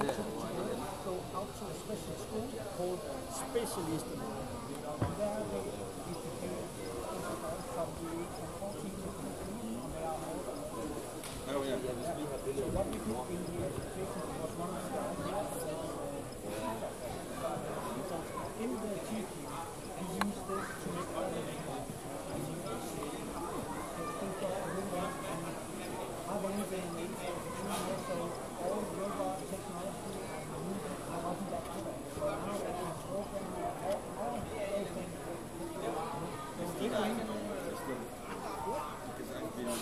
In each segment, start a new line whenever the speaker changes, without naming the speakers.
go out to a special school called Specialist. There they educate from the age of 14 to 15 on their own.
Oh yeah.
So what we did in the education was one of the ideas. So in the teaching, we use this to make automation. As you can see, think of a robot and how many they made for 2 years. So all robot technology and movement, I wasn't that good. So now they can program all those things.
Because I've been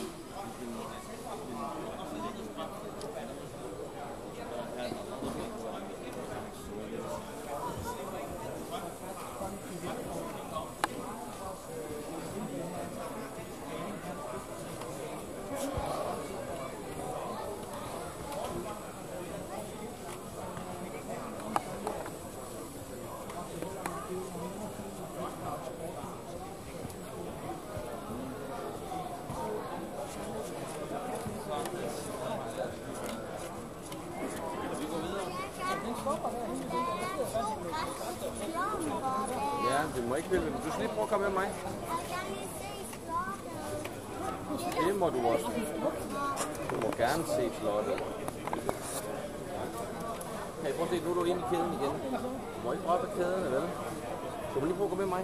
ja, du må ikke vælge. Du skal lige prøve at komme med mig. Det må du også. Du må gerne se slottet. Hey, prøv at se, nu er du inde i kæden igen. Du må ikke røre på kæden, vel? Du må lige prøve at komme med mig.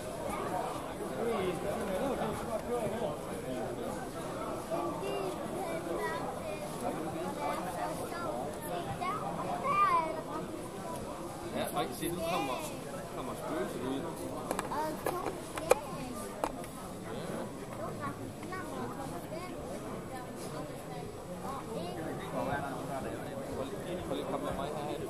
Ja, og ikke se, nu kommer spøgelset ud. Prøv lige at komme med mig herhen.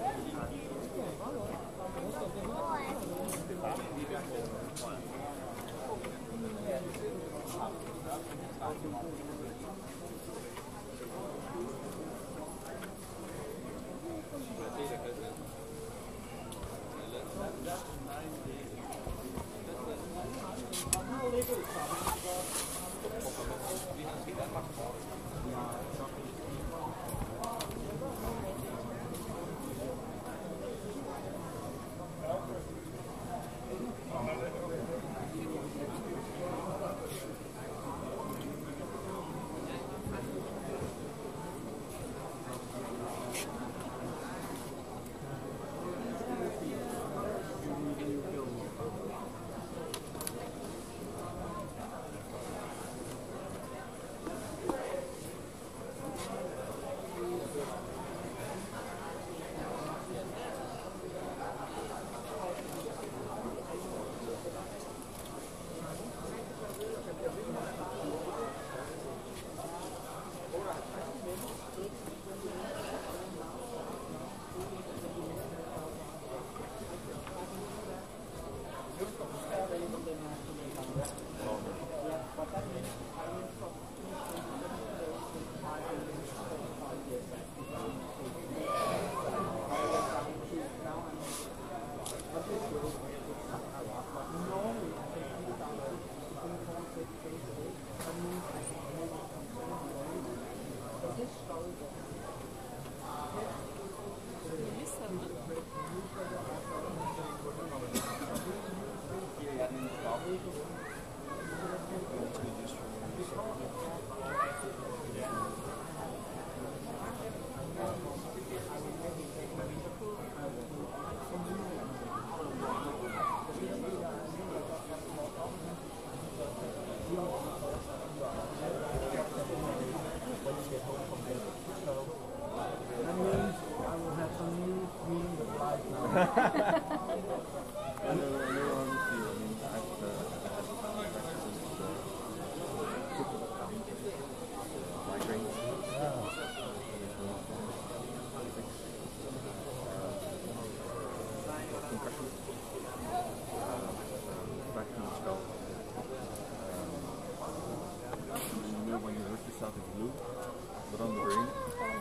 When you hurt yourself in blue, but on the brain.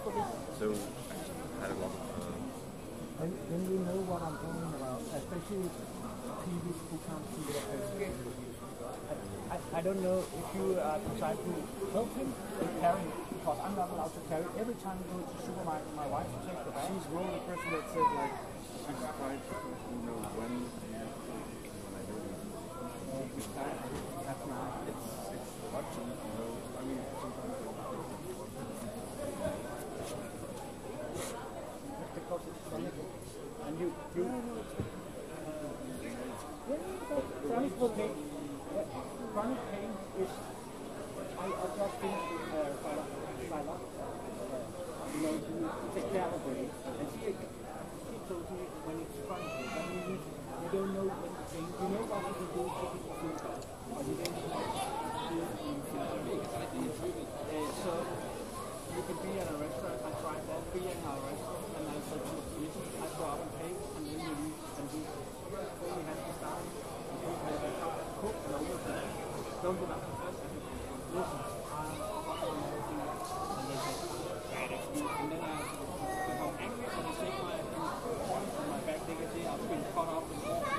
So I had a lot of.
Then we know what I'm talking about, especially people who can't see the person. I don't know if you are trying to help him carry, because I'm not allowed to carry. Every time we go to the supermarket, my wife takes the bag.
She's one of the person that said like she's quite, when I do it.
That's nice.
It's watching, I mean sometimes
Because it's chronic. And you chronic pain. Chronic pain is, I just think, you take care of it. And she told me when it's chronic pain, that means you don't know when the pain, you know what you can do to feel better, but you don't know how to feel. So you can be at a restaurant, I tried that, be in a restaurant, and I said to the listen, I go up and pay, and then you leave, and you only have to start, cook, and over there. Don't do that. Listen, I'm everything, and they say, and then I become angry, and I take my points in my back, they can say I've been caught up in water,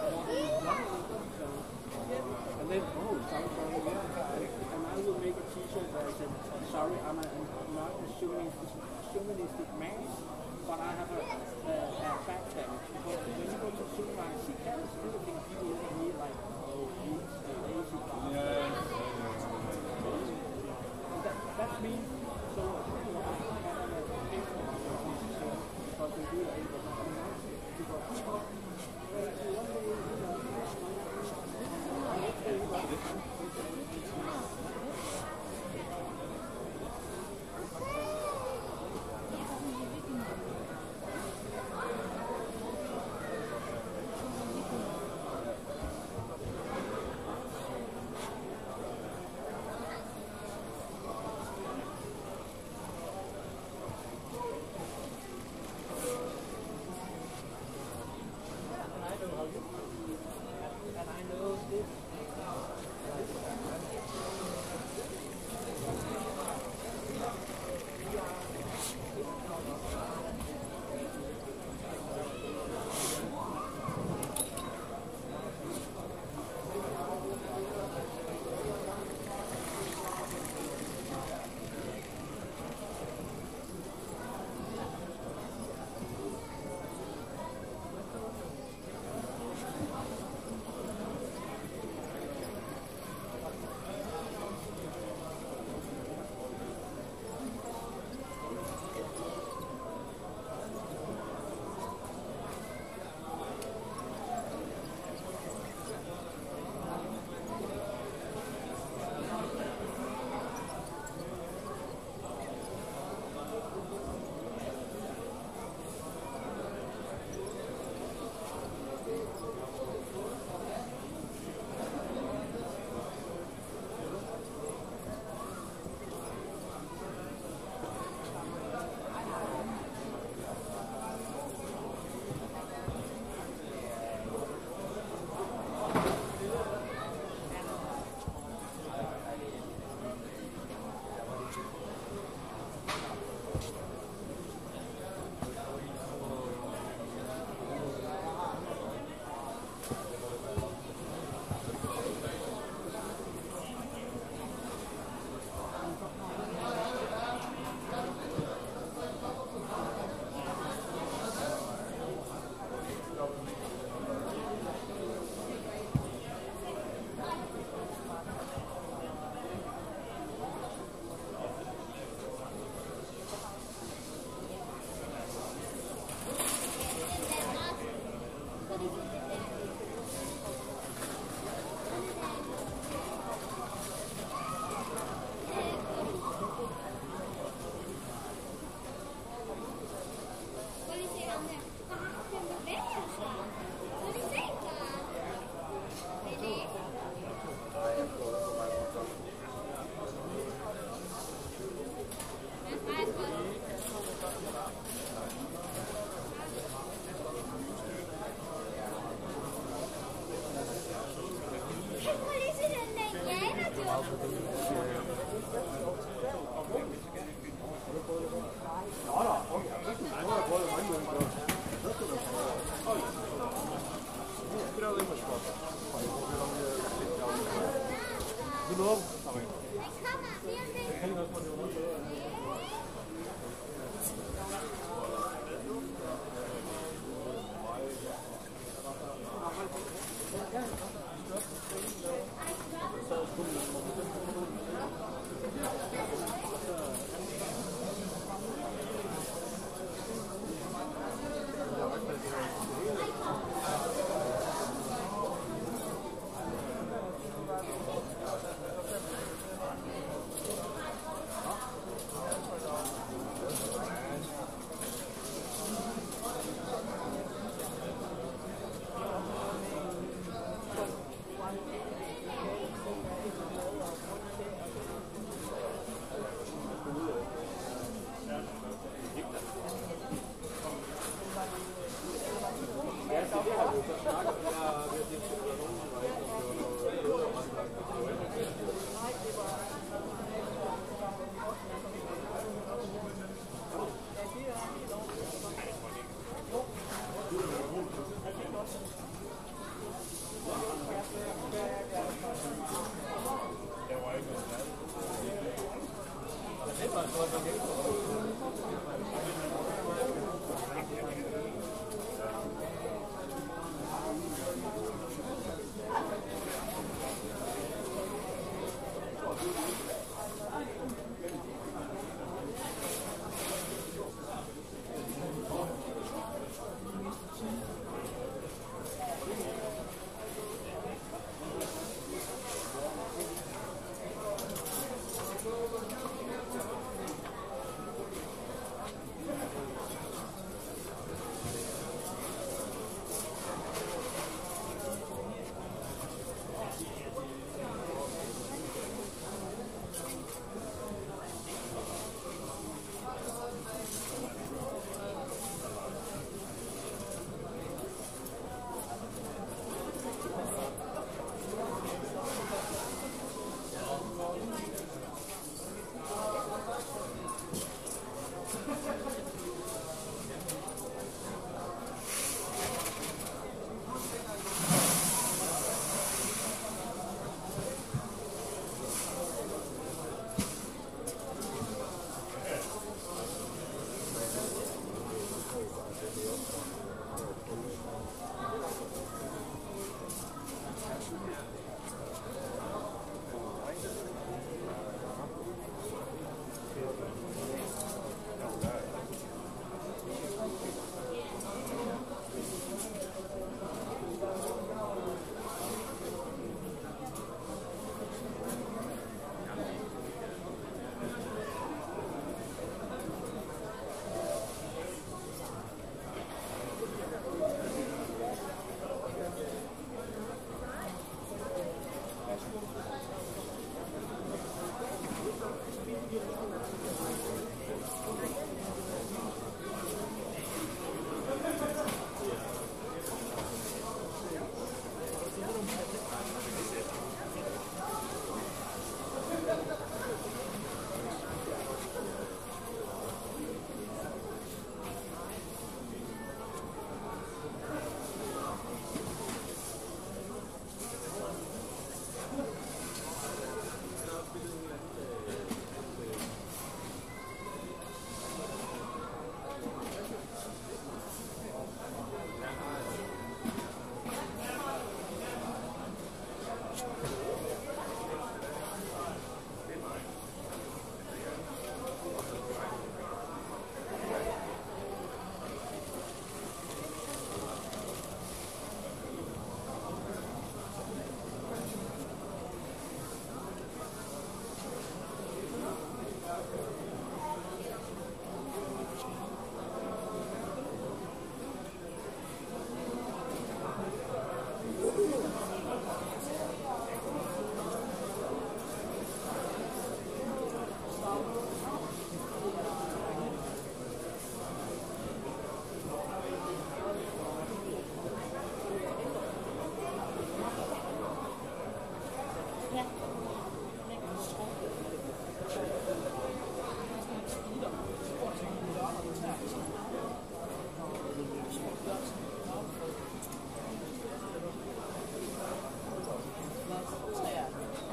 and then, sorry, and I will make a t-shirt where I said, sorry, I'm not a chauvinistic man, but I have a back damage. Because when you go to the supermarket, she carries everything. People look at me like, oh, he's lazy. That's me. So, I have a case of because we do it, but I'm not. Because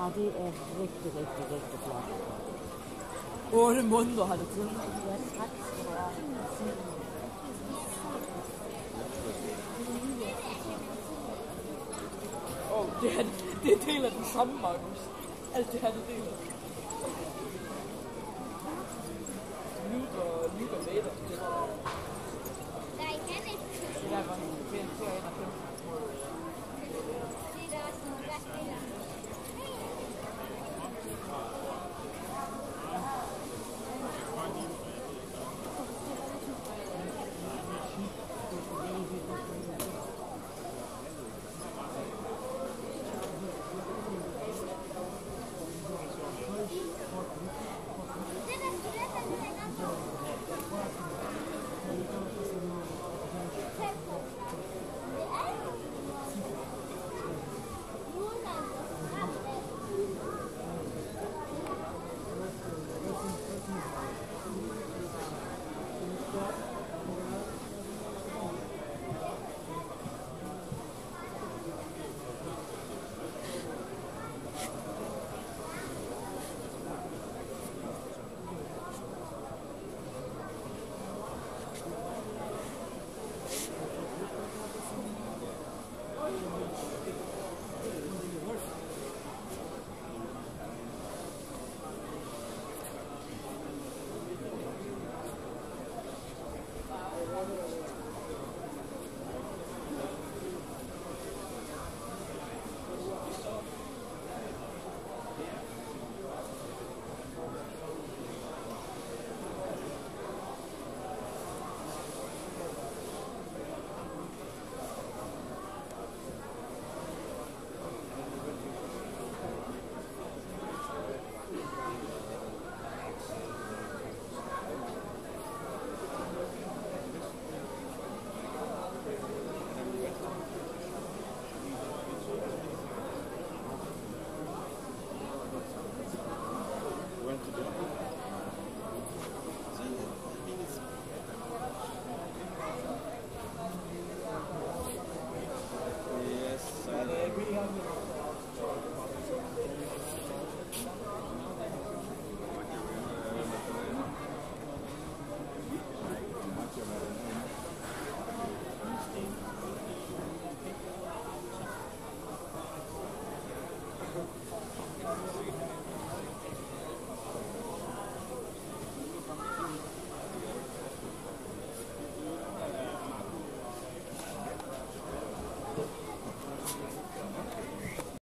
Ja, det er rigtig, rigtig, rigtig flot.
8 måneder har det taget.
Ja, tak skal du have.
Det deler den samme, Markus. Alt det her, det deler. Luke og Vader.